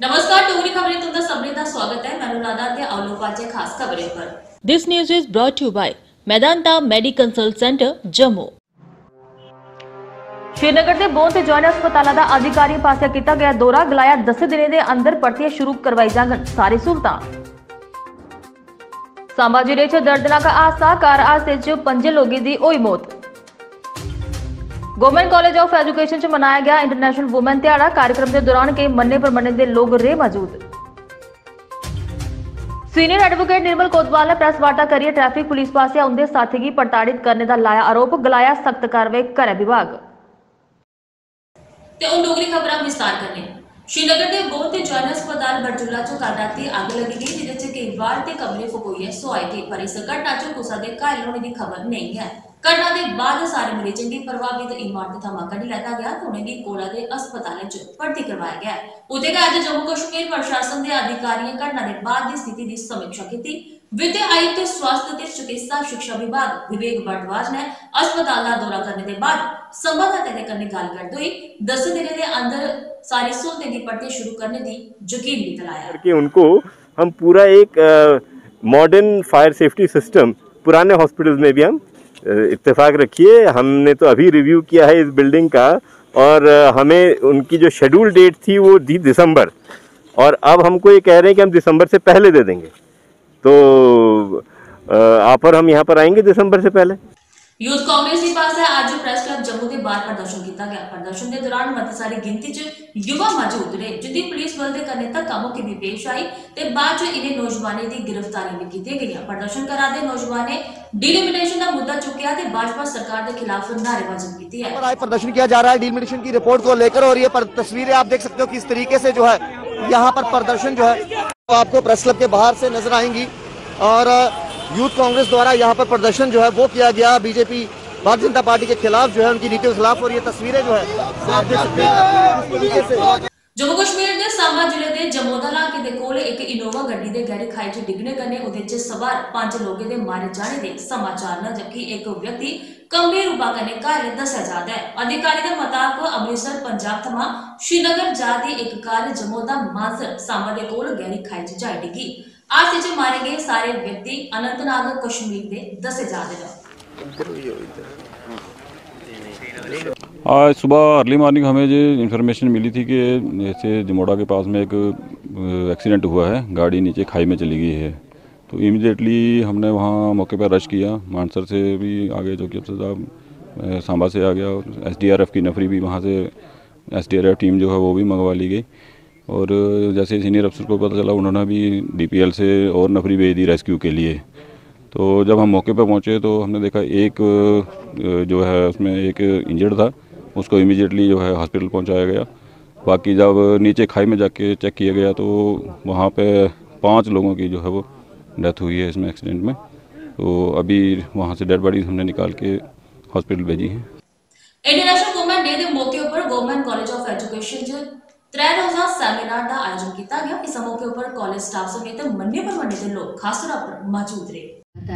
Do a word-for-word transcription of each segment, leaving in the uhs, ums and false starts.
नमस्कार, डोगरी खबरें तुंदा सबने का स्वागत है। मैं अनुराधा ते आलो पाचे खास खबरें पर। This news is brought to you by Medanta medi consult centre Jammu. Srinagar के बोन ते जॉइन अस्पताल का अधिकारियों पास किया गया दौरा, गलाया दस दिनों के अंदर भर्तियां शुरू करवाई जागन सारी सहूलतां। सांबा जिले च दर्दनाक हादसा, कार हादसे च पंजे लोगों की होई मौत। गवर्नमेंट कॉलेज ऑफ एजुकेशन च मनाया गया इंटरनेशनल वुमेन दिहाड़ा, कार्यक्रम के दौरान के मन्ने परमन्ने के लोग रहे मौजूद। सीनियर एडवोकेट निर्मल कोतवाल ने प्रेस वार्ता करिए ट्रैफिक पुलिस पास उनके साथी की प्रताड़ित करने का लाया आरोप, गलाया सख्त कार्रवाई करे विभाग। डोगरी खबर विस्तार करने श्रीनगर के बोन ते जॉइन अस्पताल बरजुला च कल राती अग लगी गई, जिहदे च कई वार्ड ते कमरे फकोइए सोए थे, पर इस घटना च कुसा दे घायल होने की खबर नहीं है। घटना के बाद सारे मरीजों की प्रभावित इमारत थमां कड्ढी लैता गया तो उन्हें कोला के अस्पताल च भर्ती करवाया गया। उधर अज जम्मू कश्मीर प्रशासन के अधिकारियों घटना के बाद की स्थिति की समीक्षा की। वित्त आयुक्त, स्वास्थ्य ते चिकित्सा शिक्षा विभाग विवेक भारद्वाज ने अस्पताल का दौरा करने के बाद संवाददाता के कन्ने गल करते हुए दस दिनों के अंदर सारी सहूलतें की भर्ती शुरू करने की यकीन भी दिलाया कि उनको हम पूरा एक मॉडर्न फायर सेफ्टी सिस्टम पुराने हॉस्पिटल्स में भी हम इत्तेफाक रखिए। हमने तो अभी रिव्यू किया है इस बिल्डिंग का, और हमें उनकी जो शेड्यूल डेट थी वो थी दिसंबर, और अब हमको ये कह रहे हैं कि हम दिसंबर से पहले दे देंगे, तो ऑफर हम यहाँ पर आएंगे दिसंबर से पहले। यूथ कांग्रेस के पास है आज प्रेस क्लब जम्मू के बाहर प्रदर्शन किया गया। प्रदर्शन के दौरान मती सारी गिनती च युवा मौजूद रहे, जिन्हें पुलिस बल के करने तक कामों की भी पेश आई ते बाद च इन्हें नौजवानों की गिरफ्तारी भी की गई। प्रदर्शन करा दे नौजवानों डिलिमिटेशन का मुद्दा चुकया ते भाजपा सरकार के खिलाफ नारेबाजी की है। आज प्रदर्शन किया जा रहा है डिलिमिटेशन की रिपोर्ट को लेकर, और ये तस्वीरें आप देख सकते हो किस तरीके से जो है यहाँ पर प्रदर्शन जो है तो आपको प्रेस क्लब के बाहर से नजर आएंगी। और यूथ कांग्रेस द्वारा यहाँ पर प्रदर्शन जो है वो किया गया बीजेपी भारतीय जनता पार्टी के खिलाफ, जो है उनकी नीतियों के खिलाफ, और ये तस्वीरें जो है आप देख सकते हैं। जम्मू कश्मीर के सांबा जिले के जमोदा इलाके के कोल एक इनोवा गड्डी के गहरी खाई च डिगने कन्नै उहदे च सवार पांच लोगों के मारे जाने के समाचार न, जबकि एक व्यक्ति गंभीर रूपा कन्नै घायल दस्सिया जाता है। अधिकारी के मुताबिक अमृतसर पंजाब थमां श्रीनगर जा दी एक कार जमोदा मानसर सांबा के कोल गहरी खाई च जाई डिगी। हादसे च मारे गए सारे व्यक्ति अनंतनाग कश्मीर के दसे जाते हैं। आज सुबह अर्ली मॉर्निंग हमें जो इन्फॉर्मेशन मिली थी कि जैसे जमोड़ा के पास में एक एक्सीडेंट हुआ है, गाड़ी नीचे खाई में चली गई है, तो इमीडिएटली हमने वहाँ मौके पर रश किया। मानसर से भी आगे जो कि अफसर साहब सांबा से आ गया, एसडीआरएफ की नफरी भी वहाँ से एसडीआरएफ टीम जो है वो भी मंगवा ली गई, और जैसे सीनियर अफसर को पता चला उन्होंने भी डीपीएल से और नफरी भेज दी रेस्क्यू के लिए। तो जब हम मौके पर पहुँचे तो हमने देखा एक जो है उसमें एक इंजर्ड था, उसको इमीडिएटली जो है हॉस्पिटल पहुंचाया गया। बाकी जब नीचे खाई में जाके चेक किया गया तो वहाँ पे पांच लोगों की जो है वो डेथ हुई है इसमें एक्सीडेंट में, तो अभी वहाँ से डेड बॉडीज हमने निकाल के हॉस्पिटल भेजी हैं। इंटरनेशनल वुमेन डे के मौके पर गवर्नमेंट कॉलेज ऑफ एजुकेशन त्रै रोजा सेमिनार का आयोजन किया गया। इस मौके पर कॉलेज स्टाफ समेत मन्ने परमन्ने के लोग खास तौर पर मौजूद रहे।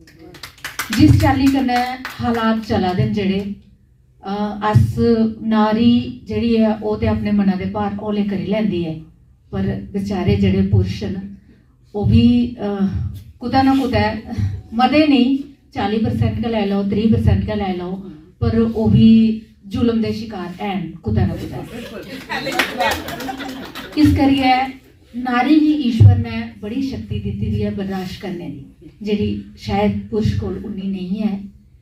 जिस चाली कन्नै हालात चला दे जेड़े अस नारी जेड़ी है वो ते अपने मना दे भार हौले करी लैंदी है, पर बेचारे जेड़े पुरुष न वो भी कुतै ना कुतै मते नहीं चाली परसेंट का लै लो, त्रीह परसेंट का लै लो, पर वो भी जुलम दे शिकार हैन कुतै ना कुतै। इस करियै नारी गी ईश्वर ने बड़ी शक्ति दित्ती दी है बर्दाश्त करने दी, जेड़ी शायद पुरुष कोल उन्नी नहीं है।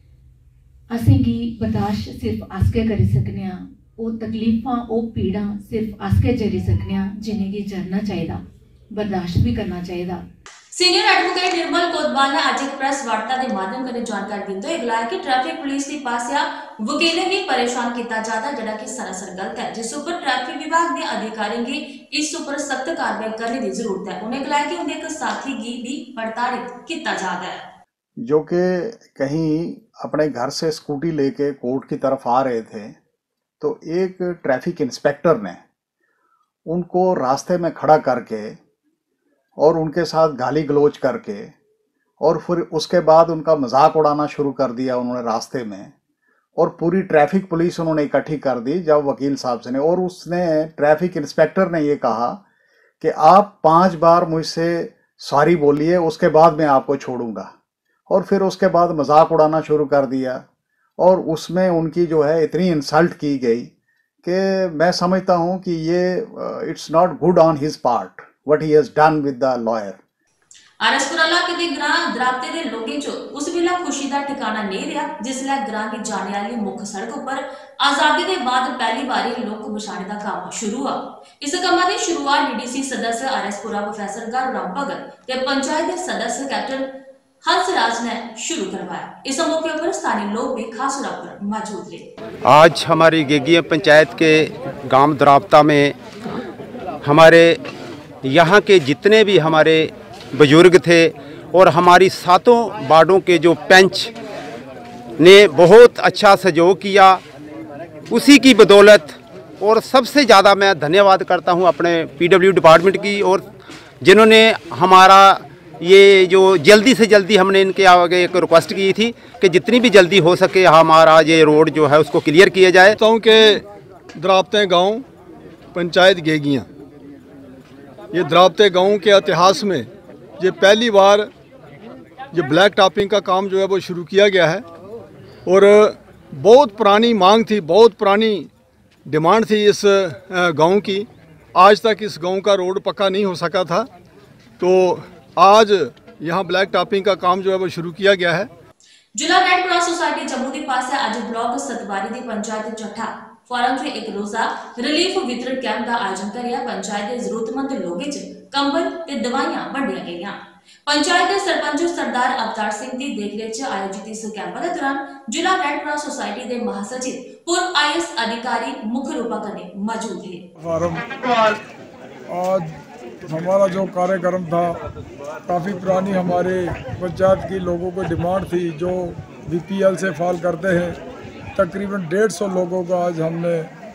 असेंगी बर्दाश्त सिर्फ अस गै करी सकने आं, ओह् तकलीफां ओह् पीड़ां सिर्फ अस गै झेली सकने आं, जिनेंगी झरना चाहिदा, बर्दाश्त भी करना चाहिदा। सीनियर एडवोकेट निर्मल कोतवाल ने आज एक प्रेस वार्ता के माध्यम से जानकारी देते हुए गलाया कि ट्रैफिक पुलिस की पासिया वकीलें भी परेशान किया जाता है, जड़ा कि सरासर गलत है, जिस पर ट्रैफिक विभाग ने अधिकारियों की इस पर सख्त कार्रवाई करने की जरूरत है। उन्हें गलाया कि उन्हें एक साथी की भी प्रताड़ित किया जाता है, जो कि कहीं अपने घर से स्कूटी लेके कोर्ट की तरफ आ रहे थे, तो एक ट्रैफिक इंस्पेक्टर ने उनको रास्ते में खड़ा करके और उनके साथ गाली गलोच करके और फिर उसके बाद उनका मजाक उड़ाना शुरू कर दिया उन्होंने रास्ते में, और पूरी ट्रैफिक पुलिस उन्होंने इकट्ठी कर दी जब वकील साहब से ने, और उसने ट्रैफिक इंस्पेक्टर ने ये कहा कि आप पांच बार मुझसे सॉरी बोलिए, उसके बाद मैं आपको छोड़ूंगा। और फिर उसके बाद मजाक उड़ाना शुरू कर दिया और उसमें उनकी जो है इतनी इंसल्ट की गई कि मैं समझता हूं कि ये it's not good on his part what he has done with the lawyer. RS Pura इलाके के ग्रां द्राप्ते के लोगों चो उस वेला खुशी का ठिकाना नहीं रहा जिसलै ग्रां की जाने वाली मुख्य सड़क पर आजादी के बाद पहली बारी लोक बछाने का काम शुरू हुआ। इस कामा की शुरुआत डीडीसी सदस्य आरएसपुरा प्रोफेसर गारूराम भगत ते पंचायत के सदस्य कैप्टन हंसराज ने शुरू करवाया। इस मौके पर स्थानीय लोग भी खास तौर पर मौजूद रहे। आज हमारी गेगिया पंचायत के गांव द्राप्ता में हमारे यहाँ के जितने भी हमारे बुजुर्ग थे और हमारी सातों वार्डों के जो पंच ने बहुत अच्छा सहयोग किया, उसी की बदौलत। और सबसे ज़्यादा मैं धन्यवाद करता हूं अपने पीडब्ल्यू डिपार्टमेंट की, और जिन्होंने हमारा ये जो जल्दी से जल्दी हमने इनके आगे एक रिक्वेस्ट की थी कि जितनी भी जल्दी हो सके हमारा ये रोड जो है उसको क्लियर किया जाए। कि द्राप्ते गांव पंचायत गेगियाँ, ये द्राप्ते गांव के इतिहास में ये पहली बार ये ब्लैक टॉपिंग का काम जो है वो शुरू किया गया है। और बहुत पुरानी मांग थी, बहुत पुरानी डिमांड थी इस गांव की। आज तक इस गांव का रोड पक्का नहीं हो सका था, तो आज यहाँ ब्लैक टॉपिंग का काम जो है वो शुरू किया गया है। जिला रेड क्रॉस सोसाइटी जम्मू के पास आज ब्लॉक सतवारी की पंचायत चट्ठा फॉरम से एक रोजा रिलीफ वितरण कैंप का आयोजन कर पंचायत के जरूरतमंद लोगों च कंबल ते दवाइयां वंडिया गई। पंचायत के सरपंच सरदार अवतार सिंह की देखरेख च आयोजित इस कैंप के दौरान जिला रेड क्रॉस सोसाइटी के महासचिव पूर्व आई एस अधिकारी मुख्य रूप से मौजूद थे। आज हमारा जो कार्यक्रम था काफ़ी पुरानी हमारे पंचायत की लोगों को डिमांड थी जो बीपीएल से फॉल करते हैं। तकरीबन डेढ़ सौ लोगों को आज हमने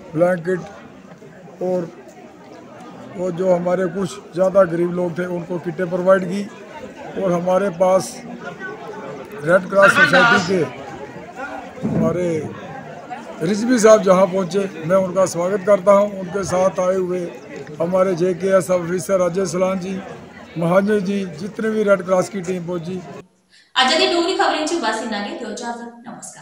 ब्लैंकेट और वो जो हमारे कुछ ज़्यादा गरीब लोग थे उनको किटें प्रोवाइड की। और हमारे पास रेड क्रॉस सोसाइटी के हमारे रिजवी साहब जहां पहुंचे, मैं उनका स्वागत करता हूं। उनके साथ आए हुए हमारे J K S officer Ajay Salan ji, Mahajan ji, जितने भी रेड क्रॉस की टीम पहुंची। आज की डोगरी खबरें च बस इन्ना गै। नमस्कार।